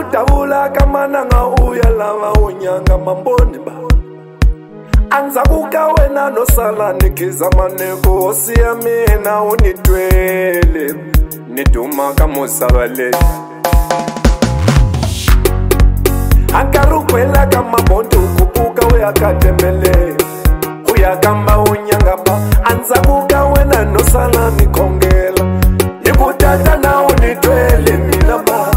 Tavula kamana nga uya lava unyanga mamboni ba Anza kuka wena no sala nikiza maneko Osia mina unitwele Niduma kamusavale Ankaru kwela kama bondu kupuka wea katembele Uya kamba unyanga ba Anza kuka wena no sala nikongela Nikutata na unitwele mina ba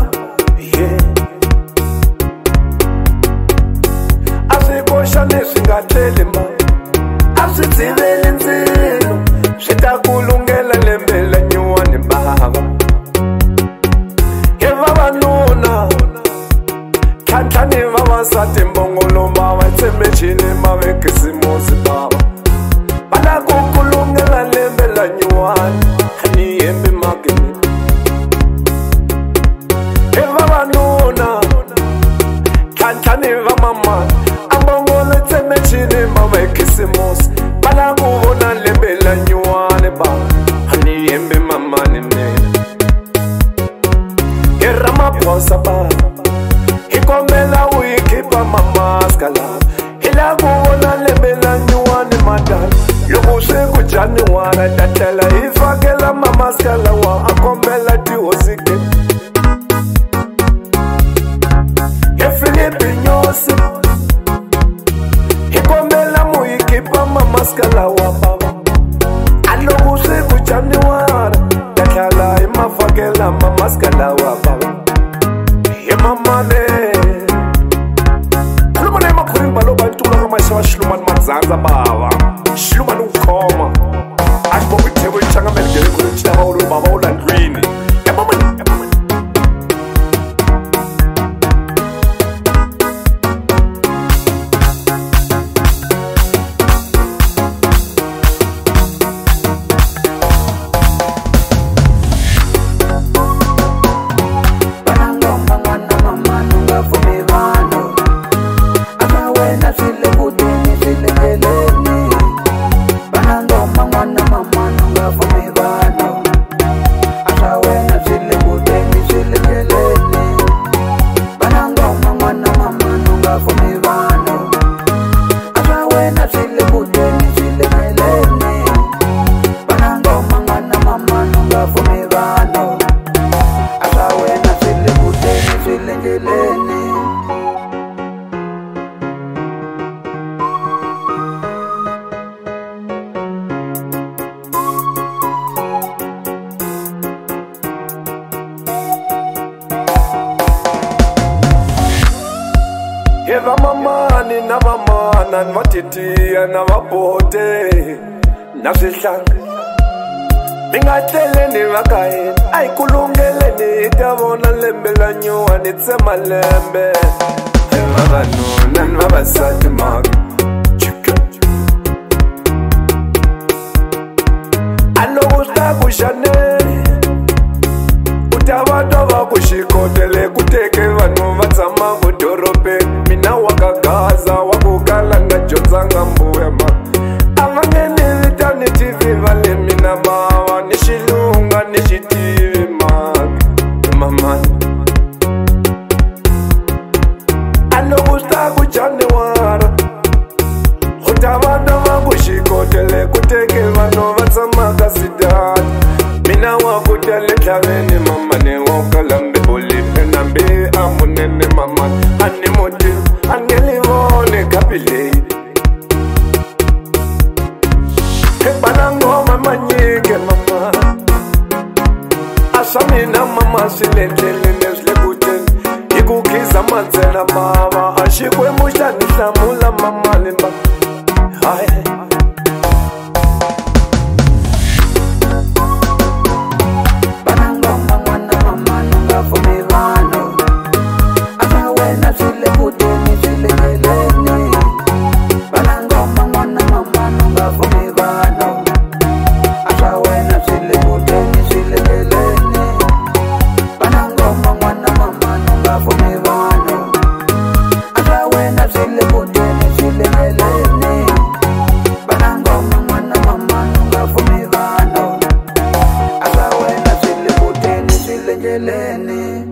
Ashikoshane shingathele ma Ashitsivele nzilo Shitakulungela lembela nyuwani baba Keva nuna Kantani mama sati mbongolo mama Tsemechini mawe kisimusi baba Bala kukulungela lembela nyuwani Hani yembi magini Keva nuna Kantani mama Ambongolo tsemechini mawe kisimusi Bala kuvona lembela nyuwani baba Hani yembi mama nene Gerama posa baba Ikomela uikipa mamaskala Ila kuona lebela nyuwani madal Lukuse kujani wana tatela Ifakela mamaskala wa akomela diwosike Filipi nyosi Ikomela muikipa mamaskala wa baba Alukuse kujani wana tatela Ifakela mamaskala wa baba Yemamane Shluman Mazanza Baba Shluman Ukoma Ashbo Table Changamel Chama Baba and Green Eva mamani na mamana nvatitiya na vabote na swihlanga Mingatlele ni vakaye Ay kulungele ni itavona lembe la nyuwa ni tsema lembe Eva vanuna ni vavasati maka Alokusta kushaneri Utavata vakushikotele kuteke vanu vatsama kudorope Mina wakagaza wakukala nga jonzanga mbuya ma Avangeni vitani TV vale mina mawa Nishilunga nishitivi mamani Alokusta kuchane wara Utavata vakushikotele kuteke vanu vatsama kasidati Mina wakutele thaveni mama ne wokalambe bolipe nambe amunene mama Ani moti angelivone kapile Kepana ngoma manyike mama Asamina mama silentele nesle kuten Ikukiza manzela mama Ashikwe mushani samula mama limba Hai Eleni